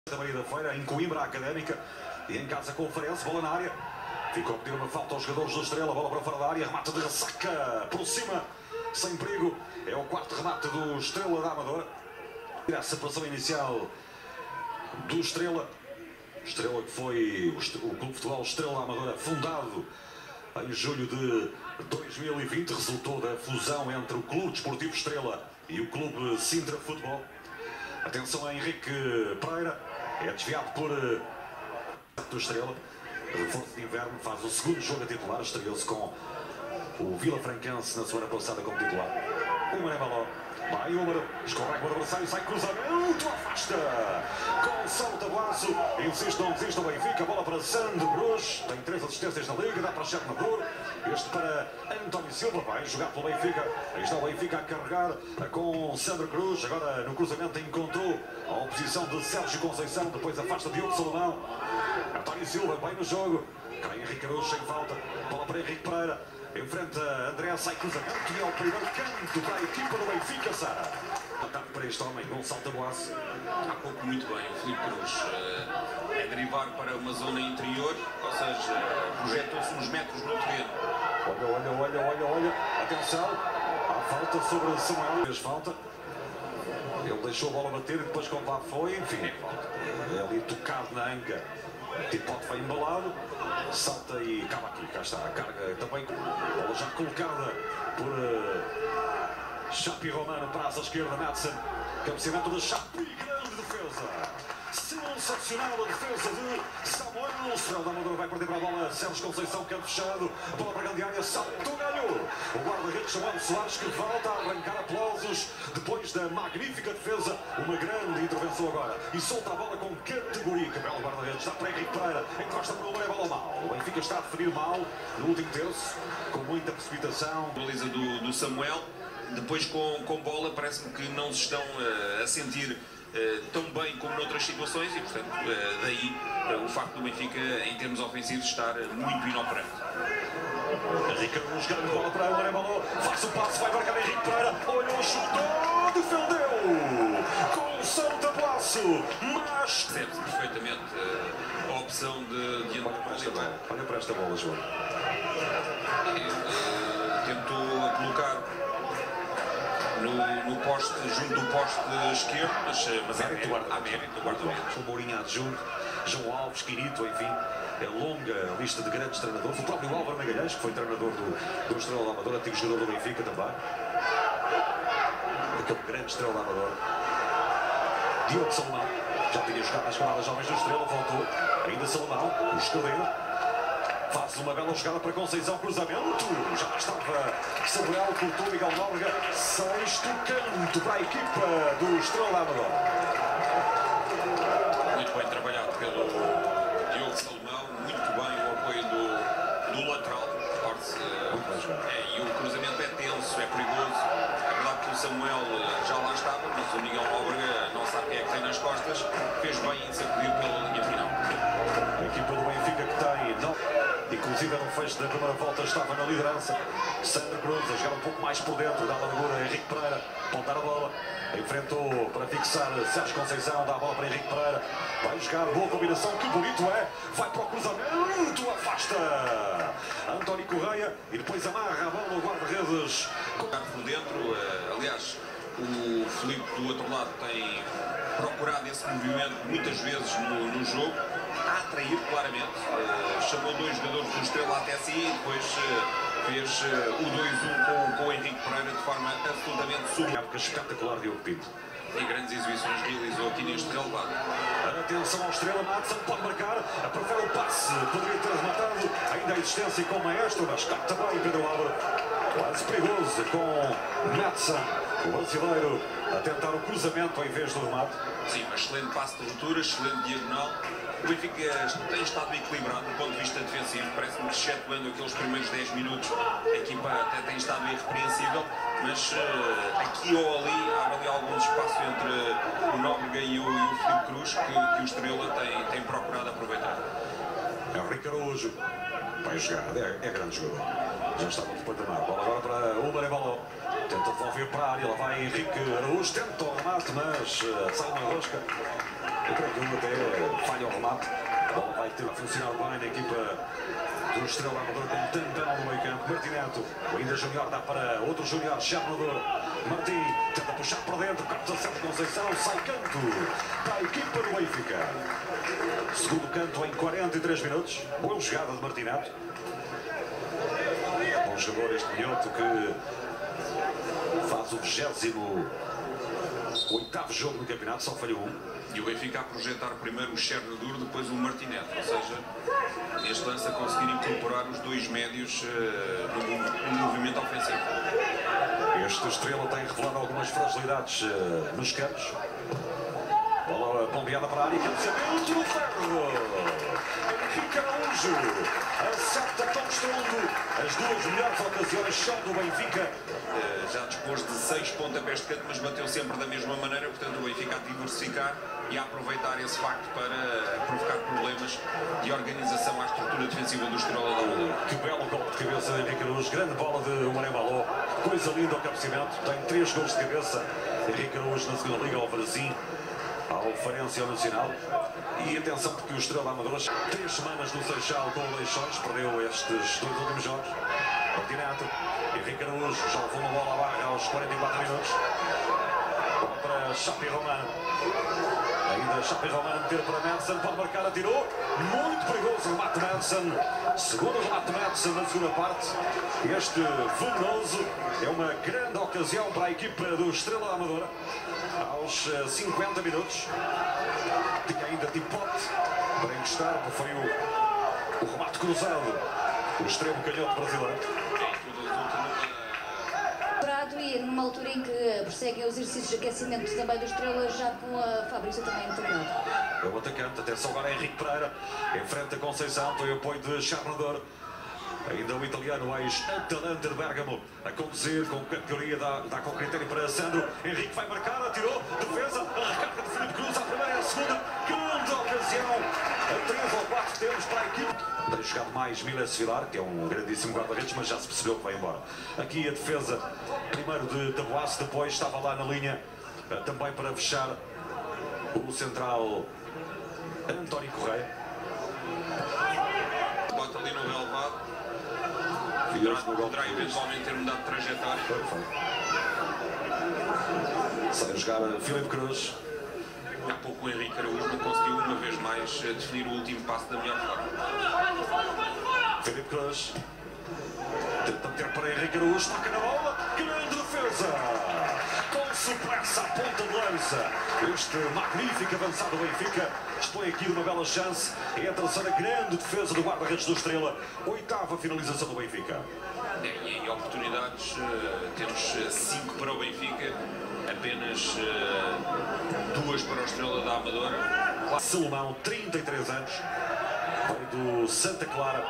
da Maria da Feira, em Coimbra, a Académica, e em casa Conferência, bola na área. Ficou a pedir uma falta aos jogadores do Estrela, bola para fora da área, remate de ressaca, por cima, sem perigo. É o quarto remate do Estrela da Amadora. A separação inicial do Estrela. Estrela que foi o Clube de Futebol Estrela da Amadora, fundado em julho de 2020, resultou da fusão entre o Clube Desportivo Estrela e o Clube Sintra Futebol. Atenção a Henrique Pereira, é desviado por do Estrela. Reforço de inverno, faz o segundo jogo a titular, estreou-se com o Vila Franquense na semana passada como titular. Uma é balão, vai Húmero, escorrega o adversário, sai cruzamento, afasta, com salto abraço, insiste, não desiste o Benfica, bola para Sandro Cruz, tem 3 assistências na Liga, dá para Chernobyl, este para António Silva, vai jogar pelo Benfica, aí está o Benfica a carregar com Sandro Cruz, agora no cruzamento encontrou a oposição de Sérgio Conceição, depois afasta Diogo Salomão, António Silva bem no jogo, cai Henrique Araújo sem falta, bola para Henrique Pereira, enfrenta André, sai cruzamento e ao primeiro canto para a equipa do Benfica, Sara. Ataque para este homem, não salta o aço. Há pouco muito bem o Filipe Cruz é derivar para uma zona interior, ou seja, projetou-se uns metros no terreno. Olha, atenção, há falta sobre Samuel, fez falta. Ele deixou a bola bater e depois quando lá foi, enfim, é falta. É ali tocado na anca. O Tipote vai embalado, salta e acaba aqui, cá está a carga também, bola já colocada por Chapi Romano, braço à esquerda, Madsen, cabeceamento de Chapi, grande defesa, sensacional a defesa de Samuel, o Estrela da Amadora vai perder para a bola, Sérgio Conceição, canto fechado, bola para a grande área, salto, ganhou, o guarda-redes Samuel Soares que volta a arrancar aplausos, depois da magnífica defesa, uma grande intervenção agora, e solta a bola com categoria, que belo guarda-redes, está para Henrique Pereira, encosta para o Lula, bola mal, o Benfica está a definir mal no último terço, com muita precipitação. Baliza do Samuel, depois com bola parece-me que não se estão a sentir tão bem como noutras situações e, portanto, daí o facto do Benfica, em termos ofensivos, estar muito inoperante. Henrique Araújo, grande bola para o Marembaló, faz o passe, vai marcar Henrique Pereira, olhou, chutou, defendeu, com salto a passo, mas... Percebe-se perfeitamente a opção de Olha para esta bola, João. Tentou colocar no poste, junto do poste esquerdo, mas há mérito do guarda-redes. O Mourinho adjunto, João Alves, Quirito, enfim, é longa lista de grandes treinadores. O próprio Álvaro Magalhães, que foi treinador do Estrela da Amadora, antigo jogador do Benfica também. Aquele grande Estrela da Amadora. Diogo Salomão, já tinha jogado nas camadas jovens do Estrela, voltou. Ainda Salomão, o escadeiro. Faz uma bela jogada para Conceição, cruzamento, já estava Samuel, cortou Miguel Nóbrega, sexto canto para a equipa do Estrela da Amadora. Muito bem trabalhado pelo Diogo Salomão, muito bem o apoio do lateral, e o cruzamento é tenso, é perigoso. É verdade que o Samuel já lá estava, mas o Miguel Nóbrega não sabe quem é que tem nas costas, fez bem em sacudir pela linha final. A equipa do Benfica que tem inclusive no fecho da primeira volta estava na liderança. Sandro Cruz a jogar um pouco mais por dentro, dá a largura a Henrique Pereira, apontar a bola, enfrentou para fixar Sérgio Conceição, dá a bola para Henrique Pereira, vai jogar, boa combinação, que bonito é, vai para o cruzamento, afasta António Correia e depois amarra a bola o guarda-redes. Por dentro, aliás, o Filipe do outro lado tem procurado esse movimento muitas vezes no jogo, a atrair claramente, chamou 2 jogadores do Estrela até si e depois fez o 2-1 com o Henrique Pereira de forma absolutamente subida. Época espetacular de Diogo Pinto. E grandes exibições realizou aqui neste relevado. Atenção ao Estrela, Madsen pode marcar, prefere o passe, poderia ter rematado, ainda a existência com o Maestro, mas capta bem Pedro Álvaro. Quase perigoso com Madsen, o brasileiro, a tentar o cruzamento em vez do remate. Sim, mas excelente passe de ruptura, excelente diagonal. O Benfica tem estado equilibrado do ponto de vista defensivo. Parece-me que, excetuando aqueles primeiros 10 minutos, a equipa até tem estado irrepreensível, mas aqui ou ali há ali algum espaço entre o Nóbrega e o Filipe Cruz que o Estrela tem procurado aproveitar. Henrique Araújo vai jogar, é grande jogador. Já está no patamar. Bola agora para o Marembaló. Tenta devolver para a área, lá vai Henrique Araújo, tenta o remate, mas sai uma rosca. Eu creio que ele até falha o remate. A bola vai ter a funcionar bem na equipa do Estrela Amadora com Tantão no meio campo. Martineto, o ainda Júnior dá para outro Júnior, Charnador. Martim tenta puxar para dentro, capta certo Conceição, sai canto para a equipa do Benfica. Segundo canto em 43 minutos. Boa jogada de Martineto. Bom jogador este minhoto que faz o 28º jogo no campeonato, só falhou um. E o Benfica a projetar primeiro o Charnador, depois o Martineto. Ou seja, neste lance a conseguir incorporar os dois médios no movimento ofensivo. Este Estrela tem revelado algumas fragilidades nos campos. Bola bombeada para a área, cabeceamento no ferro. Henrique Araújo acerta tão estrondo. As duas melhores ocasiões são do Benfica. Já dispôs de 6 pontapés de canto, mas bateu sempre da mesma maneira. Portanto, o Benfica a diversificar e a aproveitar esse facto para provocar problemas de organização à estrutura defensiva do Estrela da Amadora. Que belo golpe de cabeça de Henrique Araújo. Grande bola de Mané-Baló. Coisa linda ao cabeceamento. Tem 3 gols de cabeça. Henrique Araújo na segunda liga ao Varzim, ao Farense e ao Nacional. E atenção, porque o Estrela Amadora 3 semanas no Seixal com o Leixões, perdeu estes 2 últimos jogos. Martineto, Henrique Araújo já levou uma bola à barra aos 44 minutos. Bola para Chapi Romano. Ainda Chapi Romano meter para Madsen, pode marcar, atirou. Muito perigoso o remate de Madsen. Segundo remate de Madsen na segunda parte. Este venenoso é uma grande ocasião para a equipa do Estrela Amadora. Aos 50 minutos. Tinha ainda Tipote para encostar, preferiu o remate cruzado. O extremo canhoto brasileiro. E numa altura em que prosseguem os exercícios de aquecimento também do Estrela, já com a Fabrício também integrado. É o atacante, atenção agora Henrique Pereira, enfrenta Conceição, tem o apoio de Charnador. Ainda o italiano, ex-Atalanta de Bérgamo, a conduzir com categoria, dá com critério para Sandro. Henrique vai marcar, atirou, defesa, a recarga de Filipe Cruz, a primeira e a segunda, grande ocasião. A 3 ou 4 temos para a equipe. Tem jogado mais Miles Vilar, que é um grandíssimo guarda-redes, mas já se percebeu que vai embora. Aqui a defesa, primeiro de Taboaço, depois estava lá na linha, também para fechar o central António Correia. Bota ali no relevado. Poderá eventualmente ter mudado de trajetória. Foi. Sai a jogar Filipe Cruz. Há pouco o Henrique Araújo não conseguiu uma vez mais definir o último passo da melhor forma. Filipe Cruz tenta meter para Henrique Araújo, toca na bola, grande defesa, com supressa a ponta de lança. Este magnífico avançado do Benfica dispõe aqui de uma bela chance. É a terceira grande defesa do guarda-redes do Estrela, 8ª finalização do Benfica. E em oportunidades temos 5 para o Benfica, apenas 2 para o Estrela da Amadora. Salomão, 33 anos, veio do Santa Clara.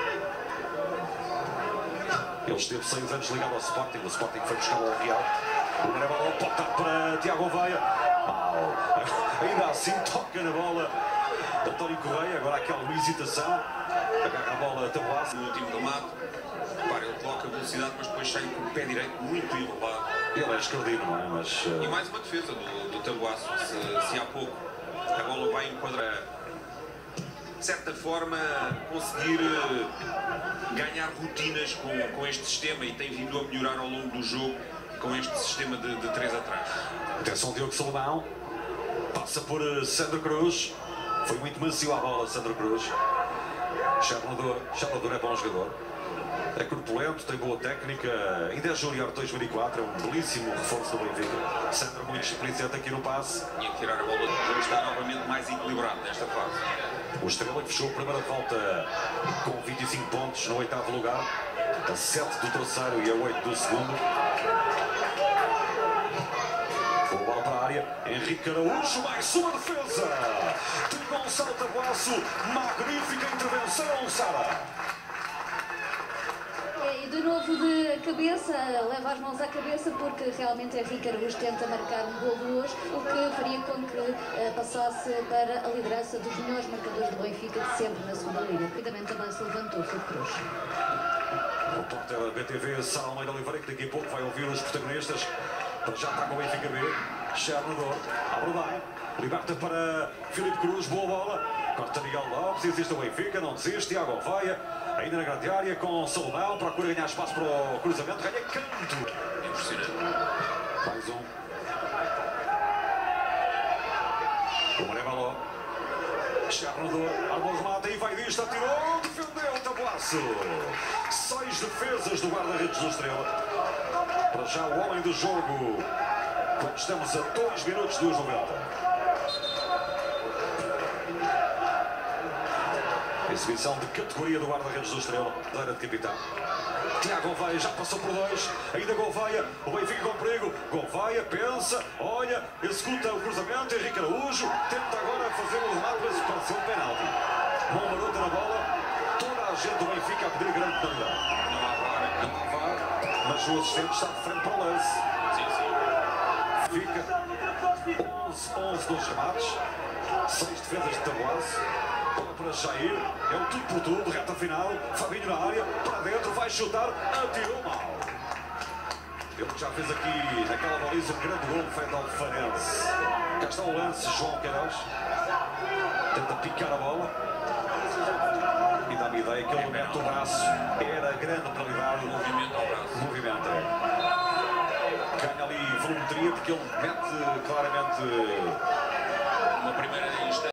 Ele esteve 6 anos ligado ao Sporting, o Sporting foi buscar ao Real. O Mané-Baló pode estar para Tiago Veia. Ainda assim toca na bola António Correia, agora aquela hesitação. Agarra a bola Taboaço. No último remate, repara, ele coloca velocidade, mas depois sai com o pé direito muito elevado. Ele é escardino, não é? Mas, E mais uma defesa do Taboaço. Se há pouco a bola vai enquadrar, de certa forma, conseguir ganhar rotinas com este sistema, e tem vindo a melhorar ao longo do jogo com este sistema de 3 atrás. Atenção, Diogo Salomão. Passa por Sandro Cruz. Foi muito macio à bola, Sandro Cruz. Charnador é bom jogador. É corpulento, tem boa técnica. Ainda é Júnior 2004, é um belíssimo reforço do Benfica. Sandro muito displicente aqui no passe. E a tirar a bola do jogo está novamente mais equilibrado nesta fase. O Estrela que fechou a primeira volta com 25 pontos no 8º lugar. A 7 do terceiro e a 8 do segundo. Boa bola para a área. Henrique Araújo, mais uma defesa de Gonçalo Taboaço. Magnífica intervenção, Sara. E de novo de cabeça, leva as mãos à cabeça, porque realmente Henrique Araújo tenta marcar um gol de hoje, o que faria com que passasse para a liderança dos melhores marcadores do Benfica de sempre na segunda liga. Rapidamente também se levantou Filipe Cruz. O repórter da BTV, Sara Almeida Oliveira, que daqui a pouco vai ouvir os protagonistas. Para já está com o Benfica B. Charnador, abre bem. Liberta para Filipe Cruz, boa bola. Corta Miguel Lopes, existe o Benfica, não desiste. Tiago Oveia, ainda na grande área com Salomão, procura ganhar espaço para o cruzamento, ganha canto. Impressionante. Mais um. O Marevalo. Chernador, armou o remate e vai disto, atirou, defendeu o tabuaço. 6 defesas do guarda-redes do Estrela. Para já o homem do jogo, quando estamos a 2 minutos dos 90. Exibição de categoria do guarda-redes do Estrela, cadeira de capitão. Tiago Gouveia já passou por 2, ainda Gouveia, o Benfica com perigo. Gouveia pensa, olha, executa o cruzamento. Henrique Araújo tenta agora fazer o remate, mas pareceu um penalti. Mão marota na bola, toda a gente do Benfica a pedir grande penalidade. Não há VAR, mas o assistente está de frente para o lance. Fica 11 nos remates, 6 defesas de tabuaço. Bola para Jair, é o tudo por tudo, reta final, Fabinho na área, para dentro, vai chutar, atirou mal. Ele já fez aqui naquela baliza um grande gol frente ao Farense. Cá está o lance, João Queiroz, tenta picar a bola e dá-me ideia que ele mete o braço, era a grande penalidade. Movimento ao braço. Movimento, é. Ganha ali volumetria porque ele mete claramente Uma primeira instância.